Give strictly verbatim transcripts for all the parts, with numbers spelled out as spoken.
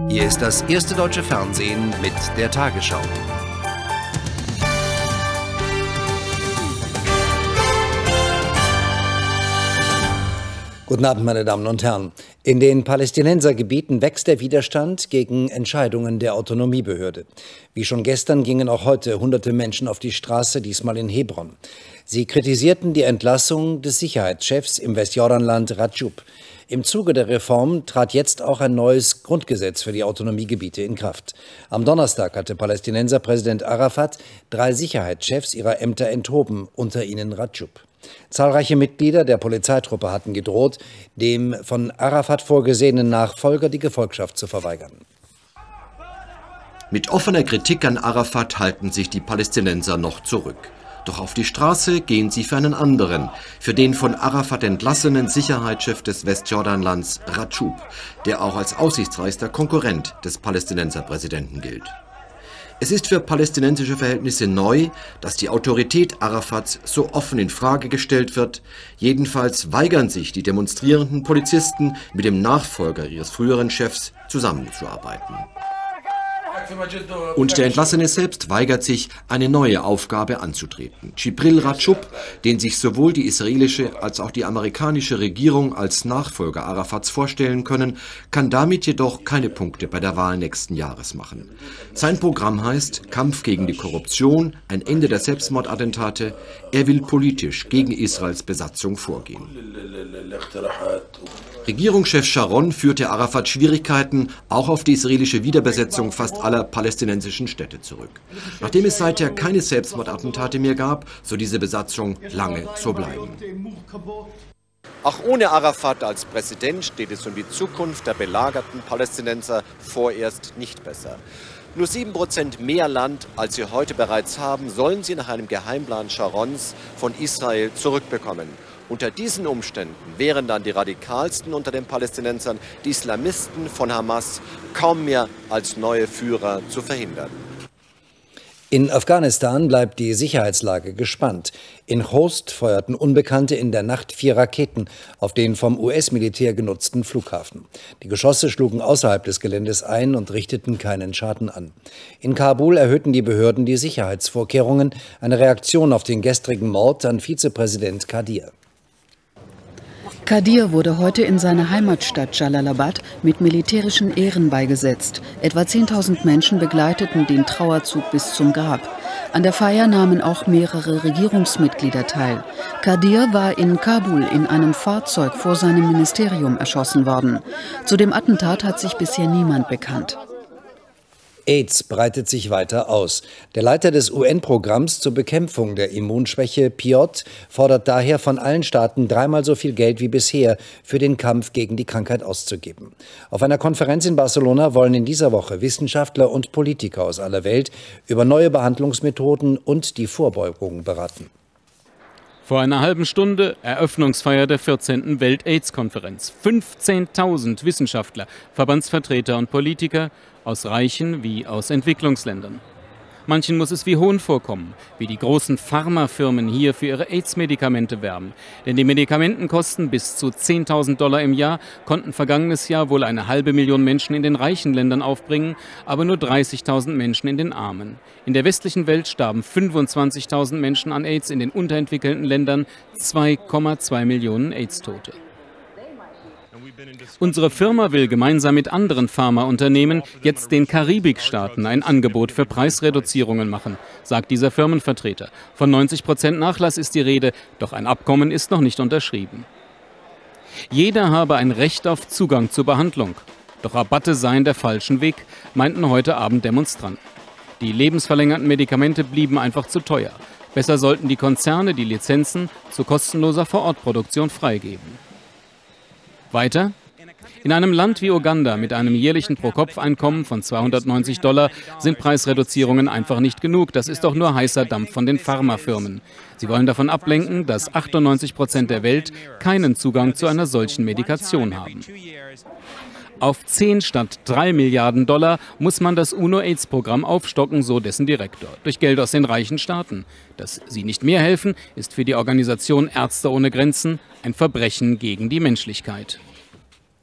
Hier ist das erste deutsche Fernsehen mit der Tagesschau. Guten Abend, meine Damen und Herren. In den Palästinensergebieten wächst der Widerstand gegen Entscheidungen der Autonomiebehörde. Wie schon gestern gingen auch heute hunderte Menschen auf die Straße, diesmal in Hebron. Sie kritisierten die Entlassung des Sicherheitschefs im Westjordanland Radjoub. Im Zuge der Reform trat jetzt auch ein neues Grundgesetz für die Autonomiegebiete in Kraft. Am Donnerstag hatte Palästinenserpräsident Arafat drei Sicherheitschefs ihrer Ämter enthoben, unter ihnen Radjoub. Zahlreiche Mitglieder der Polizeitruppe hatten gedroht, dem von Arafat vorgesehenen Nachfolger die Gefolgschaft zu verweigern. Mit offener Kritik an Arafat halten sich die Palästinenser noch zurück. Doch auf die Straße gehen sie für einen anderen, für den von Arafat entlassenen Sicherheitschef des Westjordanlands Radjoub, der auch als aussichtsreichster Konkurrent des Palästinenserpräsidenten gilt. Es ist für palästinensische Verhältnisse neu, dass die Autorität Arafats so offen in Frage gestellt wird. Jedenfalls weigern sich die demonstrierenden Polizisten, mit dem Nachfolger ihres früheren Chefs zusammenzuarbeiten. Und der Entlassene selbst weigert sich, eine neue Aufgabe anzutreten. Djibril Radjoub, den sich sowohl die israelische als auch die amerikanische Regierung als Nachfolger Arafats vorstellen können, kann damit jedoch keine Punkte bei der Wahl nächsten Jahres machen. Sein Programm heißt Kampf gegen die Korruption, ein Ende der Selbstmordattentate. Er will politisch gegen Israels Besatzung vorgehen. Regierungschef Sharon führte Arafat Schwierigkeiten auch auf die israelische Wiederbesetzung fast aller palästinensischen Städte zurück. Nachdem es seither keine Selbstmordattentate mehr gab, soll diese Besatzung lange so bleiben. Auch ohne Arafat als Präsident steht es um die Zukunft der belagerten Palästinenser vorerst nicht besser. Nur sieben Prozent mehr Land, als sie heute bereits haben, sollen sie nach einem Geheimplan Sharons von Israel zurückbekommen. Unter diesen Umständen wären dann die Radikalsten unter den Palästinensern, die Islamisten von Hamas, kaum mehr als neue Führer zu verhindern. In Afghanistan bleibt die Sicherheitslage gespannt. In Khost feuerten Unbekannte in der Nacht vier Raketen auf den vom U S-Militär genutzten Flughafen. Die Geschosse schlugen außerhalb des Geländes ein und richteten keinen Schaden an. In Kabul erhöhten die Behörden die Sicherheitsvorkehrungen, eine Reaktion auf den gestrigen Mord an Vizepräsident Qadir. Qadir wurde heute in seiner Heimatstadt Jalalabad mit militärischen Ehren beigesetzt. Etwa zehntausend Menschen begleiteten den Trauerzug bis zum Grab. An der Feier nahmen auch mehrere Regierungsmitglieder teil. Qadir war in Kabul in einem Fahrzeug vor seinem Ministerium erschossen worden. Zu dem Attentat hat sich bisher niemand bekannt. AIDS breitet sich weiter aus. Der Leiter des U N-Programms zur Bekämpfung der Immunschwäche, Piot, fordert daher von allen Staaten dreimal so viel Geld wie bisher für den Kampf gegen die Krankheit auszugeben. Auf einer Konferenz in Barcelona wollen in dieser Woche Wissenschaftler und Politiker aus aller Welt über neue Behandlungsmethoden und die Vorbeugung beraten. Vor einer halben Stunde Eröffnungsfeier der vierzehnten Welt-AIDS-Konferenz. fünfzehntausend Wissenschaftler, Verbandsvertreter und Politiker aus reichen wie aus Entwicklungsländern. Manchen muss es wie Hohn vorkommen, wie die großen Pharmafirmen hier für ihre AIDS-Medikamente werben. Denn die Medikamentenkosten bis zu zehntausend Dollar im Jahr konnten vergangenes Jahr wohl eine halbe Million Menschen in den reichen Ländern aufbringen, aber nur dreißigtausend Menschen in den armen. In der westlichen Welt starben fünfundzwanzigtausend Menschen an AIDS, in den unterentwickelten Ländern zwei Komma zwei Millionen AIDS-Tote. Unsere Firma will gemeinsam mit anderen Pharmaunternehmen jetzt den Karibikstaaten ein Angebot für Preisreduzierungen machen, sagt dieser Firmenvertreter. Von neunzig Prozent Nachlass ist die Rede, doch ein Abkommen ist noch nicht unterschrieben. Jeder habe ein Recht auf Zugang zur Behandlung. Doch Rabatte seien der falschen Weg, meinten heute Abend Demonstranten. Die lebensverlängernden Medikamente blieben einfach zu teuer. Besser sollten die Konzerne die Lizenzen zu kostenloser Vorortproduktion freigeben. Weiter? In einem Land wie Uganda mit einem jährlichen Pro-Kopf-Einkommen von zweihundertneunzig Dollar sind Preisreduzierungen einfach nicht genug. Das ist doch nur heißer Dampf von den Pharmafirmen. Sie wollen davon ablenken, dass achtundneunzig Prozent der Welt keinen Zugang zu einer solchen Medikation haben. Auf zehn statt drei Milliarden Dollar muss man das UNO-AIDS-Programm aufstocken, so dessen Direktor. Durch Geld aus den reichen Staaten. Dass sie nicht mehr helfen, ist für die Organisation Ärzte ohne Grenzen ein Verbrechen gegen die Menschlichkeit.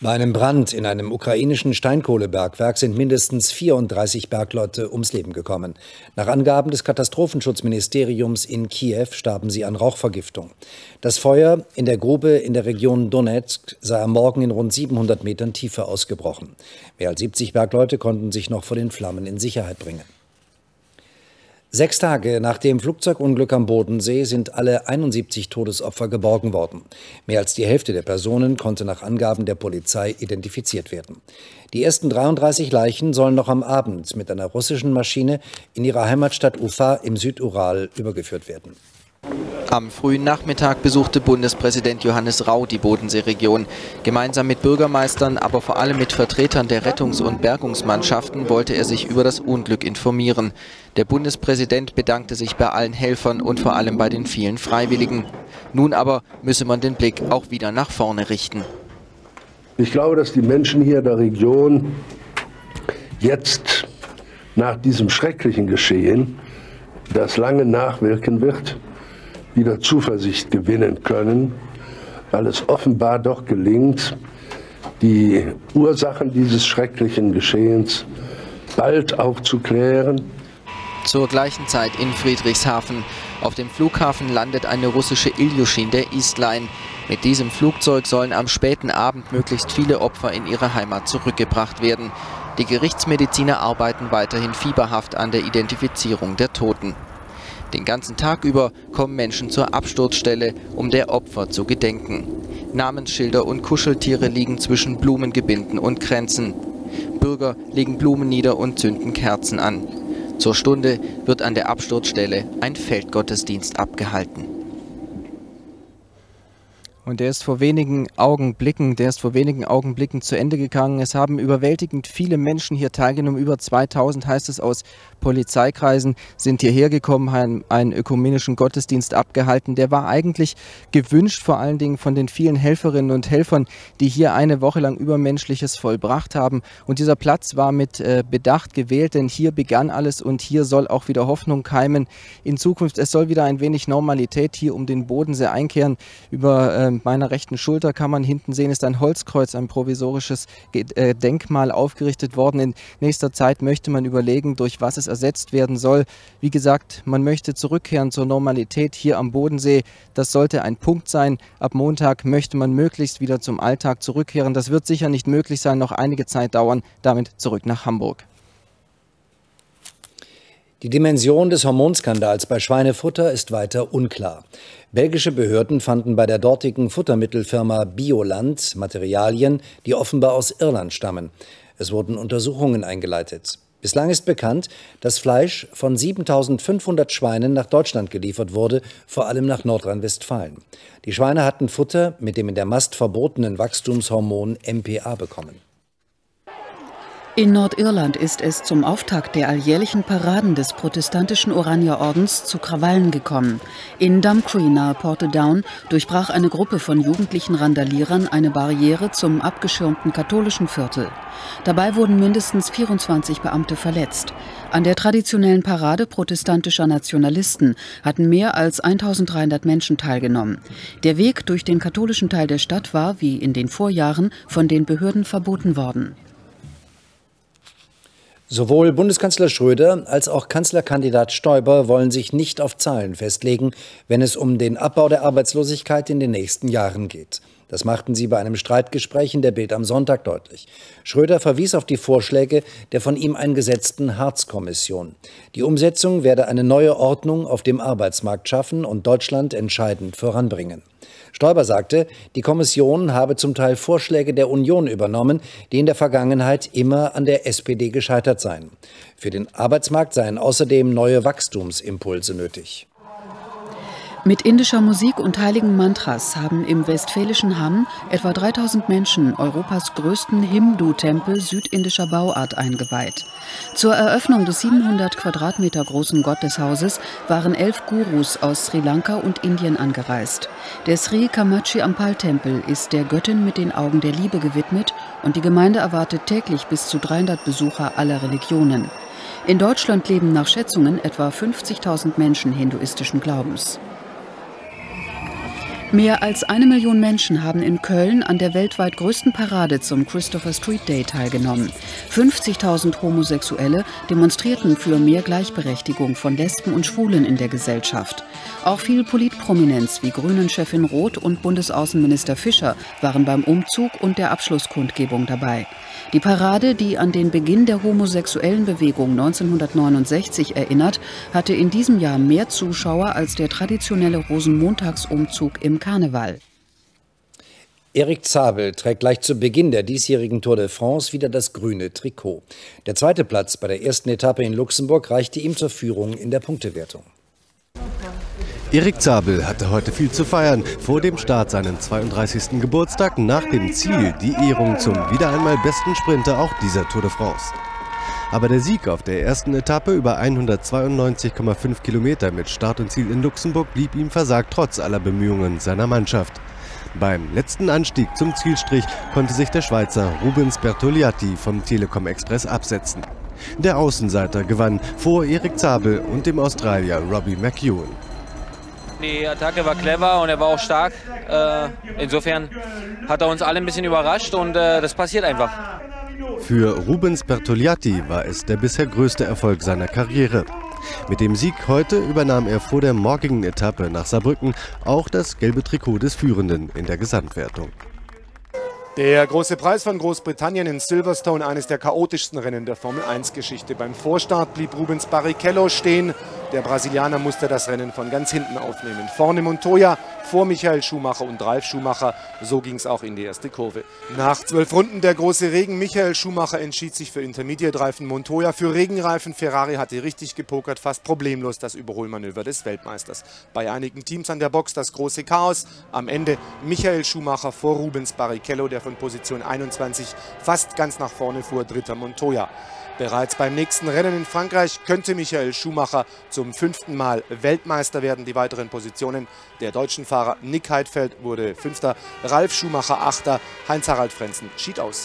Bei einem Brand in einem ukrainischen Steinkohlebergwerk sind mindestens vierunddreißig Bergleute ums Leben gekommen. Nach Angaben des Katastrophenschutzministeriums in Kiew starben sie an Rauchvergiftung. Das Feuer in der Grube in der Region Donetsk sei am Morgen in rund siebenhundert Metern Tiefe ausgebrochen. Mehr als siebzig Bergleute konnten sich noch vor den Flammen in Sicherheit bringen. Sechs Tage nach dem Flugzeugunglück am Bodensee sind alle einundsiebzig Todesopfer geborgen worden. Mehr als die Hälfte der Personen konnte nach Angaben der Polizei identifiziert werden. Die ersten dreiunddreißig Leichen sollen noch am Abend mit einer russischen Maschine in ihre Heimatstadt Ufa im Südural übergeführt werden. Am frühen Nachmittag besuchte Bundespräsident Johannes Rau die Bodenseeregion. Gemeinsam mit Bürgermeistern, aber vor allem mit Vertretern der Rettungs- und Bergungsmannschaften wollte er sich über das Unglück informieren. Der Bundespräsident bedankte sich bei allen Helfern und vor allem bei den vielen Freiwilligen. Nun aber müsse man den Blick auch wieder nach vorne richten. Ich glaube, dass die Menschen hier in der Region jetzt nach diesem schrecklichen Geschehen, das lange nachwirken wird, wieder Zuversicht gewinnen können, weil es offenbar doch gelingt, die Ursachen dieses schrecklichen Geschehens bald aufzuklären. Zur gleichen Zeit in Friedrichshafen. Auf dem Flughafen landet eine russische Iljushin der Eastline. Mit diesem Flugzeug sollen am späten Abend möglichst viele Opfer in ihre Heimat zurückgebracht werden. Die Gerichtsmediziner arbeiten weiterhin fieberhaft an der Identifizierung der Toten. Den ganzen Tag über kommen Menschen zur Absturzstelle, um der Opfer zu gedenken. Namensschilder und Kuscheltiere liegen zwischen Blumengebinden und Kränzen. Bürger legen Blumen nieder und zünden Kerzen an. Zur Stunde wird an der Absturzstelle ein Feldgottesdienst abgehalten. Und der ist vor wenigen Augenblicken, der ist vor wenigen Augenblicken zu Ende gegangen. Es haben überwältigend viele Menschen hier teilgenommen. Über zweitausend, heißt es, aus Polizeikreisen sind hierher gekommen, haben einen ökumenischen Gottesdienst abgehalten. Der war eigentlich gewünscht, vor allen Dingen von den vielen Helferinnen und Helfern, die hier eine Woche lang Übermenschliches vollbracht haben. Und dieser Platz war mit äh, Bedacht gewählt, denn hier begann alles und hier soll auch wieder Hoffnung keimen in Zukunft. Es soll wieder ein wenig Normalität hier um den Bodensee einkehren. Über äh, meiner rechten Schulter kann man hinten sehen, ist ein Holzkreuz, ein provisorisches Denkmal aufgerichtet worden. In nächster Zeit möchte man überlegen, durch was es ersetzt werden soll. Wie gesagt, man möchte zurückkehren zur Normalität hier am Bodensee. Das sollte ein Punkt sein. Ab Montag möchte man möglichst wieder zum Alltag zurückkehren. Das wird sicher nicht möglich sein, noch einige Zeit dauern. Damit zurück nach Hamburg. Die Dimension des Hormonskandals bei Schweinefutter ist weiter unklar. Belgische Behörden fanden bei der dortigen Futtermittelfirma Bioland Materialien, die offenbar aus Irland stammen. Es wurden Untersuchungen eingeleitet. Bislang ist bekannt, dass Fleisch von siebentausendfünfhundert Schweinen nach Deutschland geliefert wurde, vor allem nach Nordrhein-Westfalen. Die Schweine hatten Futter mit dem in der Mast verbotenen Wachstumshormon M P A bekommen. In Nordirland ist es zum Auftakt der alljährlichen Paraden des protestantischen Oranierordens zu Krawallen gekommen. In Dumfries nahe Portadown durchbrach eine Gruppe von jugendlichen Randalierern eine Barriere zum abgeschirmten katholischen Viertel. Dabei wurden mindestens vierundzwanzig Beamte verletzt. An der traditionellen Parade protestantischer Nationalisten hatten mehr als eintausenddreihundert Menschen teilgenommen. Der Weg durch den katholischen Teil der Stadt war, wie in den Vorjahren, von den Behörden verboten worden. Sowohl Bundeskanzler Schröder als auch Kanzlerkandidat Stoiber wollen sich nicht auf Zahlen festlegen, wenn es um den Abbau der Arbeitslosigkeit in den nächsten Jahren geht. Das machten sie bei einem Streitgespräch in der Bild am Sonntag deutlich. Schröder verwies auf die Vorschläge der von ihm eingesetzten Hartz-Kommission. Die Umsetzung werde eine neue Ordnung auf dem Arbeitsmarkt schaffen und Deutschland entscheidend voranbringen. Stoiber sagte, die Kommission habe zum Teil Vorschläge der Union übernommen, die in der Vergangenheit immer an der S P D gescheitert seien. Für den Arbeitsmarkt seien außerdem neue Wachstumsimpulse nötig. Mit indischer Musik und heiligen Mantras haben im westfälischen Hann etwa dreitausend Menschen Europas größten Hindu-Tempel südindischer Bauart eingeweiht. Zur Eröffnung des siebenhundert Quadratmeter großen Gotteshauses waren elf Gurus aus Sri Lanka und Indien angereist. Der Sri Kamachi Ampal Tempel ist der Göttin mit den Augen der Liebe gewidmet und die Gemeinde erwartet täglich bis zu dreihundert Besucher aller Religionen. In Deutschland leben nach Schätzungen etwa fünfzigtausend Menschen hinduistischen Glaubens. Mehr als eine Million Menschen haben in Köln an der weltweit größten Parade zum Christopher Street Day teilgenommen. fünfzigtausend Homosexuelle demonstrierten für mehr Gleichberechtigung von Lesben und Schwulen in der Gesellschaft. Auch viel Politprominenz wie Grünen-Chefin Roth und Bundesaußenminister Fischer waren beim Umzug und der Abschlusskundgebung dabei. Die Parade, die an den Beginn der homosexuellen Bewegung neunzehnhundertneunundsechzig erinnert, hatte in diesem Jahr mehr Zuschauer als der traditionelle Rosenmontagsumzug im Karneval. Erik Zabel trägt gleich zu Beginn der diesjährigen Tour de France wieder das grüne Trikot. Der zweite Platz bei der ersten Etappe in Luxemburg reichte ihm zur Führung in der Punktewertung. Erik Zabel hatte heute viel zu feiern. Vor dem Start seinen zweiunddreißigsten Geburtstag, nach dem Ziel die Ehrung zum wieder einmal besten Sprinter auch dieser Tour de France. Aber der Sieg auf der ersten Etappe über hundertzweiundneunzig Komma fünf Kilometer mit Start und Ziel in Luxemburg blieb ihm versagt, trotz aller Bemühungen seiner Mannschaft. Beim letzten Anstieg zum Zielstrich konnte sich der Schweizer Rubens Bertoliatti vom Telekom Express absetzen. Der Außenseiter gewann vor Erik Zabel und dem Australier Robbie McEwen. Die Attacke war clever und er war auch stark. Äh, insofern hat er uns alle ein bisschen überrascht und äh, das passiert einfach. Für Rubens Bertoliatti war es der bisher größte Erfolg seiner Karriere. Mit dem Sieg heute übernahm er vor der morgigen Etappe nach Saarbrücken auch das gelbe Trikot des Führenden in der Gesamtwertung. Der große Preis von Großbritannien in Silverstone, eines der chaotischsten Rennen der Formel eins Geschichte. Beim Vorstart blieb Rubens Barrichello stehen. Der Brasilianer musste das Rennen von ganz hinten aufnehmen. Vorne Montoya, vor Michael Schumacher und Ralf Schumacher. So ging es auch in die erste Kurve. Nach zwölf Runden der große Regen. Michael Schumacher entschied sich für Intermediate-Reifen, Montoya für Regenreifen. Ferrari hatte richtig gepokert, fast problemlos das Überholmanöver des Weltmeisters. Bei einigen Teams an der Box das große Chaos. Am Ende Michael Schumacher vor Rubens Barrichello, der von Position einundzwanzig fast ganz nach vorne fuhr, dritter Montoya. Bereits beim nächsten Rennen in Frankreich könnte Michael Schumacher zum fünften Mal Weltmeister werden. Die weiteren Positionen der deutschen Fahrer: Nick Heidfeld wurde Fünfter, Ralf Schumacher Achter, Heinz-Harald Frentzen schied aus.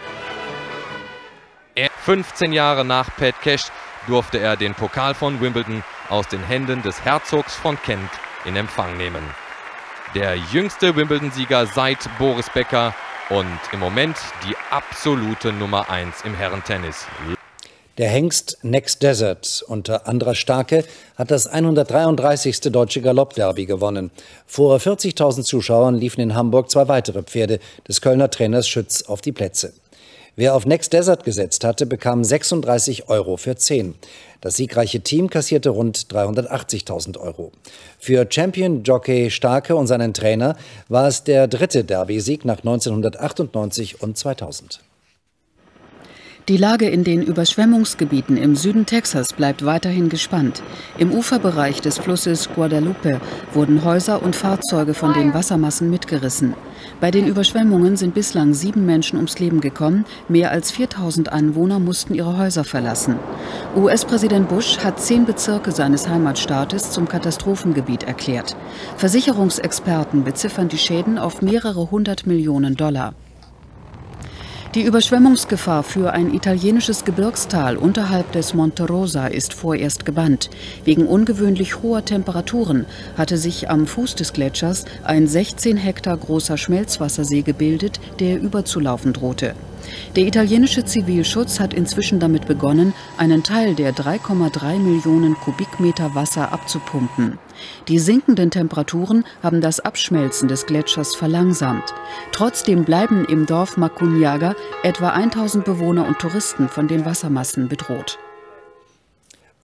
fünfzehn Jahre nach Pat Cash durfte er den Pokal von Wimbledon aus den Händen des Herzogs von Kent in Empfang nehmen. Der jüngste Wimbledon-Sieger seit Boris Becker und im Moment die absolute Nummer eins im Herrentennis. Der Hengst Next Desert unter Andra Starke hat das hundertdreiunddreißigste Deutsche Galoppderby gewonnen. Vor vierzigtausend Zuschauern liefen in Hamburg zwei weitere Pferde des Kölner Trainers Schütz auf die Plätze. Wer auf Next Desert gesetzt hatte, bekam sechsunddreißig Euro für zehn. Das siegreiche Team kassierte rund dreihundertachtzigtausend Euro. Für Champion Jockey Starke und seinen Trainer war es der dritte Derby-Sieg nach neunzehnhundertachtundneunzig und zweitausend. Die Lage in den Überschwemmungsgebieten im Süden Texas bleibt weiterhin gespannt. Im Uferbereich des Flusses Guadalupe wurden Häuser und Fahrzeuge von den Wassermassen mitgerissen. Bei den Überschwemmungen sind bislang sieben Menschen ums Leben gekommen. Mehr als viertausend Anwohner mussten ihre Häuser verlassen. U S-Präsident Bush hat zehn Bezirke seines Heimatstaates zum Katastrophengebiet erklärt. Versicherungsexperten beziffern die Schäden auf mehrere hundert Millionen Dollar. Die Überschwemmungsgefahr für ein italienisches Gebirgstal unterhalb des Monte Rosa ist vorerst gebannt. Wegen ungewöhnlich hoher Temperaturen hatte sich am Fuß des Gletschers ein sechzehn Hektar großer Schmelzwassersee gebildet, der überzulaufen drohte. Der italienische Zivilschutz hat inzwischen damit begonnen, einen Teil der drei Komma drei Millionen Kubikmeter Wasser abzupumpen. Die sinkenden Temperaturen haben das Abschmelzen des Gletschers verlangsamt. Trotzdem bleiben im Dorf Macugnaga etwa tausend Bewohner und Touristen von den Wassermassen bedroht.